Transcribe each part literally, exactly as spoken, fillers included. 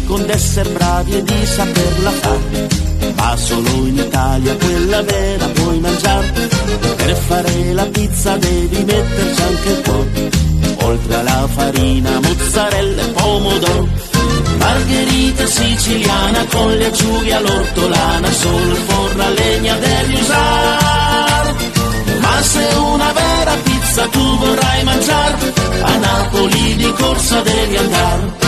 dicono d'essere bravi e di saperla fare, ma solo in Italia quella vera puoi mangiare. Per fare la pizza devi metterci anche il po', oltre alla farina, mozzarella e pomodoro. Margherita siciliana con le acciughe all'ortolana, solo il forno a legna devi usare. Ma se una vera pizza tu vorrai mangiare, a Napoli di corsa devi andare.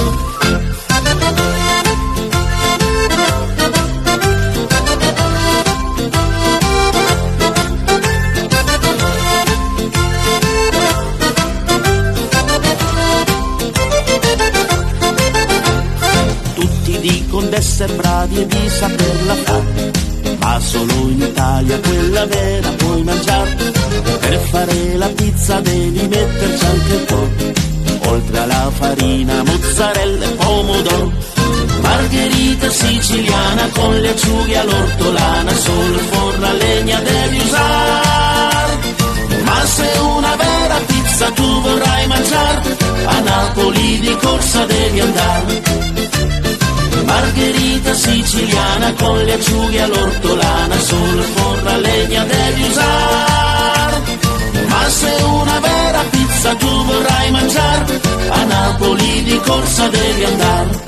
Dicono d'essere bravi e di saperla fare, ma solo in Italia quella vera puoi mangiare. Per fare la pizza devi metterci anche il po', oltre alla farina, mozzarella e pomodoro. Margherita siciliana con le acciughe all'ortolana, solo il forno a legna devi usare. Ma se una vera pizza tu vorrai mangiare, a Napoli di corsa devi andare. Margherita siciliana con le acciughe all'ortolana, solo il forno a legna devi usare. Ma se una vera pizza tu vorrai mangiare, a Napoli di corsa devi andare.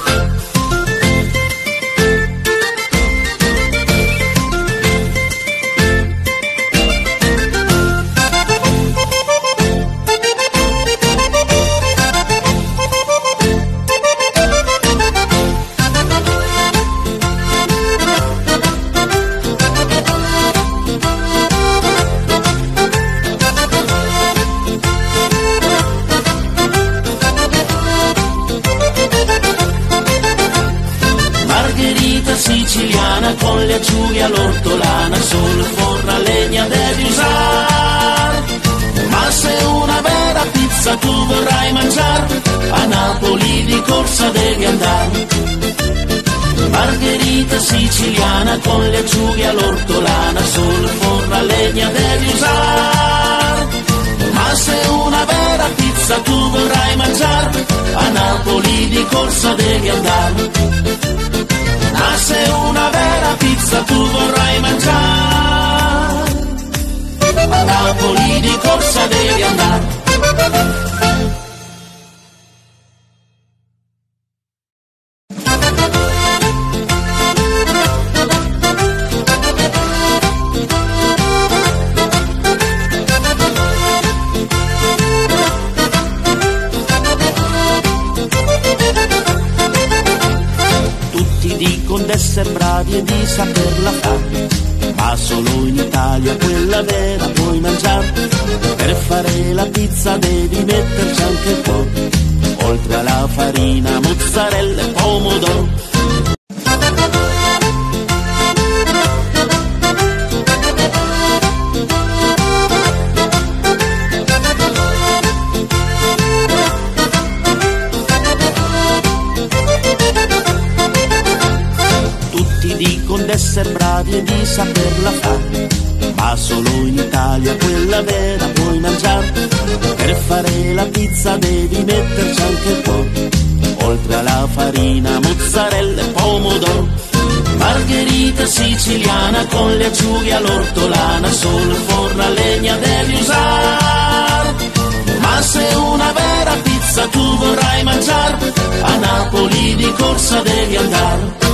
Siciliana con le acciughe all'ortolana, solo il forno a legna devi usare. Ma se una vera pizza tu vorrai mangiare, a Napoli di corsa devi andare. Margherita siciliana con le acciughe all'ortolana, solo il forno a legna devi usare. Ma se una vera pizza tu vorrai mangiare, a Napoli di corsa devi andare. Ma se una vera pizza tu vorrai mangiare, a Napoli di corsa devi andare. Dicono d'essere bravi e di saperla fare, ma solo in Italia quella vera puoi mangiare. Per fare la pizza devi metterci anche il po', oltre alla farina, mozzarella e pomodoro. Dicono d'essere bravi e di saperla fare, ma solo in Italia quella vera puoi mangiare. Per fare la pizza devi metterci anche il po', oltre alla farina, mozzarella e pomodoro. Margherita siciliana con le acciughe all'ortolana, solo il forno a legna devi usare. Ma se una vera pizza tu vorrai mangiare, a Napoli di corsa devi andare.